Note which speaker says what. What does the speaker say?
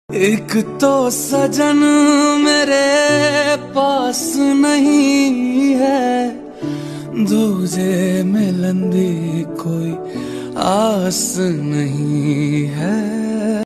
Speaker 1: एक तो सजन मेरे पास नहीं है, दूजे मिलन दी कोई आस नहीं है।